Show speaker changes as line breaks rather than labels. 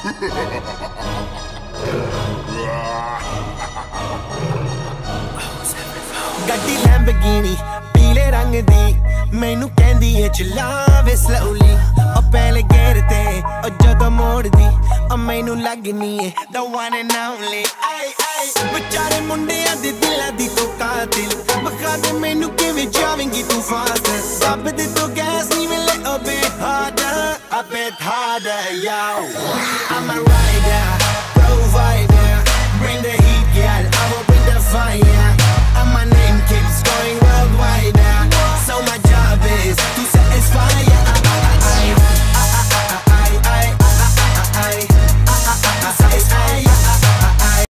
ਗੱਡੀ ਲੈਂਬਰਗਿਨੀ ਪੀਲੇ ਰੰਗ ਦੀ ਮੈਨੂੰ ਕਹਿੰਦੀ ਏ ਚਲਾਵੇ slowly ਉਹ ਪਹਿਲੇ ਗੇਰ ਤੇ ਉਹ ਜਦੋਂ ਮੋੜਦੀ ਉਹ ਮੈਨੂੰ ਲੱਗਨੀ ਏ the one and only ਵਿਚਾਰੇ ਮੁੰਡਿਆਂ ਦੇ ਦਿਲਾਂ ਦੀ ਤੂੰ ਕਾਤਿਲ ਬਖਾ ਦੇ ਮੈਨੂੰ ਕਿਵੇਂ ਜਾਵੇਂਗੀ ਤੂੰ ਫਾਸਟ ਦੱਬ ਦੇ ਤੂੰ ਗੈਸ ਨਹੀਂ ਮਿਲੇ a bit harder yo I'm a